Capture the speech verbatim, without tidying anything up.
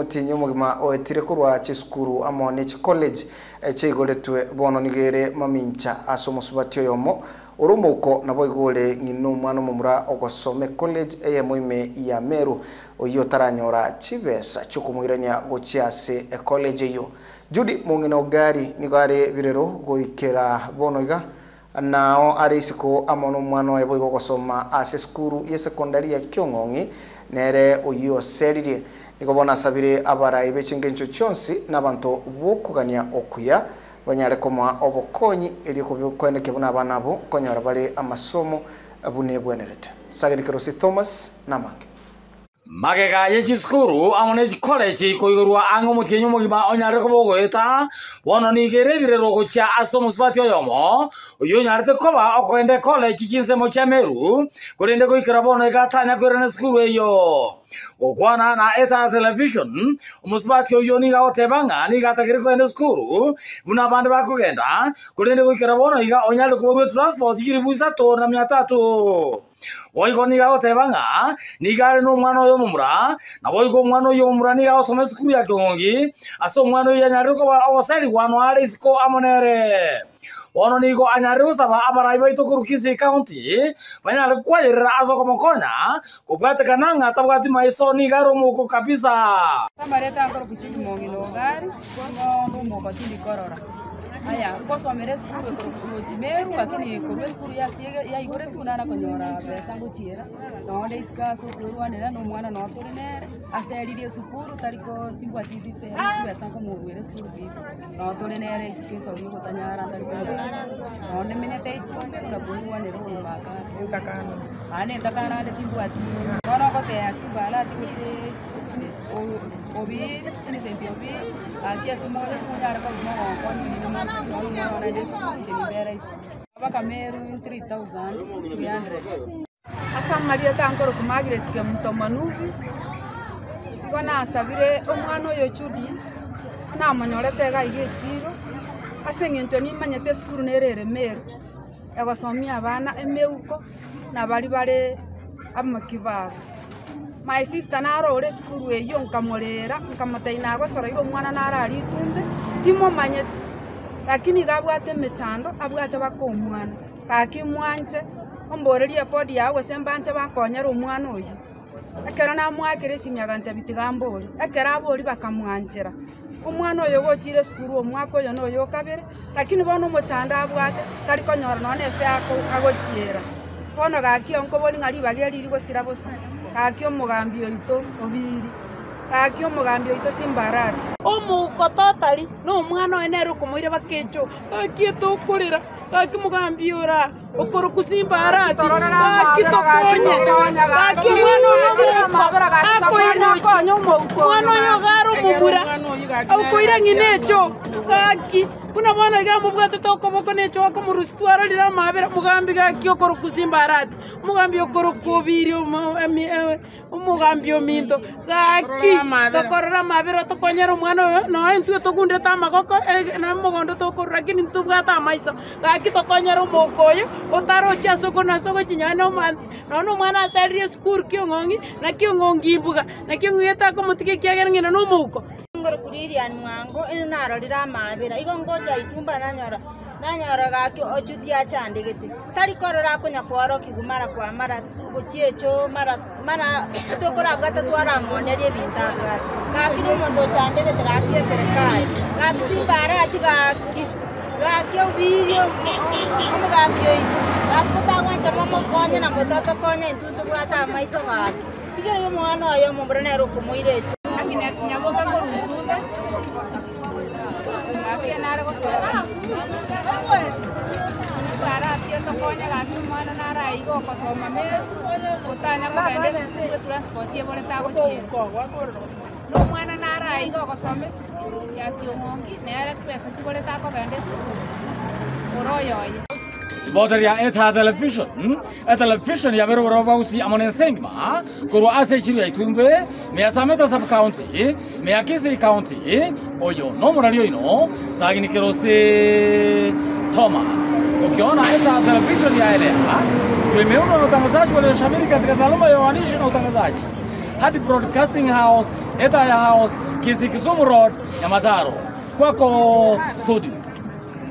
mutinyi mugima oetire kurwa chiskuru amone chi college echigoretwe bono nigere mamincha asomusubati yomo urumuko nabo igole ngino mwana mumura ogosome college eye muime ya Meru oyo taranyora chibesa chukumwirania gochiase e college yo Judy mungino gari nigare birero goikera bono iga nao arisiko amono mwana ebo gosoma ase skuru ye secondary ya Kyongongi nere oyo serire nikobona sabire abarayi bechingencho chonsi nabantu bokugania okuya banyare koma obokonyi eri kubikwendeke buna abanabo konyora bale amasomo abunebwenerete Sagirikrosi Thomas namange Magega yechiskuru amone college koigurwa ango mutinyo mugima onyare kobogoeta wono nigere birero gocha asomusubati yomo uyo nyarte koba okwende college kinse mo cha Meru kurinde goikira bono igatanya kwirene skuru eyo okwana na eta television umusubati uyo niga otebanga niga takiri kwende skuru buna bandu bakugenda kurinde goikira bono iga onyare koborwe transport kiribuisa to na mia tatu Oigo niga otebanga nigare no mwana yo mumura na oigo mwana yo mumura niga osome skuru ya Kyongongi aso mwana yo nyaruko ba oseri wano ale siko amonere ono nigo anyaruko saba abarayi baito kurukisi county banyale kwayira azo komokonya kupata kananga tabwati maiso niga romuko kabisa tamareta ngoro kuchiki mongi no gari ngo moko tindi korora aya kosomere skuru ko Meru lakini kurwe skuru ya siege ya igore tunana konyora pesa nguchira nonde iskaso kurwanira no mwana no turinere aseririe skuru tariko timbwa titi fe pesa ko murwere skuru visa no turinere iskesa uri gutanyara tariko nonde menyete itumbe na kurwanira no maka ntakana ane ntakana de timbwa titi no ko te asibala tisi obi tini senti obi aquí hacemos una con no con ni no más no no na desu ni bera is aba Meru three thousand three hundred asa maria tankoro kumagire tike mtomanu igona sabire omwana oyo Judy na monyorete ga igechiro asengencho ni manyete skuru nerere Meru egosomia abana emeuko na bari bare amakibaro My sister naro ore skuru eyo nkamorera nkamotaina gosora iro mwana narari tumbe timo manyeti lakini gabwate mechando abwate bakomwana kaki mwanje omboreria podi yawe sembanje bakonyera omwana oyo akera na mwakire simyagante bitigambori akera abori bakamwanjera omwana oyo gochire skuru omwako oyo no yo kabere lakini bono mochanda abwate tari konyora none efe ako agochiera bono gaki onko boli ngari bageri iri gosira bosa Kakio mugambi oito obiri kakio mugambi oito simbarati omuko totally no mwana enero kumuire bakecho kakieto kurira kaki mugambi ora okoro kusimbarati kaki tokonye kaki mwana ono mabara kaki tokonye konyo muko mwana yo garo mumura okoira nginecho kaki kuna mwana gamu bwate toko boko necho ko murustwara lira mabera mugambi kaki okoro kusimbarati mugambi okoro kubiri umugambi ominto kaki tokorora mabera tokonyera mwana no entu tokunde tamagoko na mugondo tokorora kini ntubwata maiso kaki tokonyera umukoyo otaro chaso kona soko chinyana man no mwana asari skuru Kyongongi na Kyongongi imbuga na Kyongeta ko mutike kyagera ngina no muko ngoro kuriria mwango ino narorira mabera igo ngoja itumba nanyora nanyora gaki ochuti achandegete tari korora kunya kwaro kigumara kwa mara guchiecho mara mara tokora bwata twara monerie bintabwa gaki no mondo chandegete gaki serikali gaki timbara ati Gaki obiri omugambi oyo akutangwancha mama konye na mutata konye ntuntu bwata maiso gaki igere mwana oyo mumbrana ro kumuire echo akine sinyaboka ko rutunda gaki nare gosora para atio to konye gaki mwana nara igo kosoma Meru utanya kugende transport yebore tago chieko no mwana nara igo kosome skuru ya Kyongongi nere pesa chibore tago gende oroyo Botaria eta television eta television ya Meru rovausi amone sengma kuru ase chiru ya itumbe me asameta sub county me akisi county oyo no morario ino sagini kirose Thomas ukiona eta television ya elea tumeona utangazaji wale shamiri katika taaluma ya uandishi na utangazaji hadi broadcasting house Etaya House, Kisi Kisumu Road, Nyamataro. Kwako studio.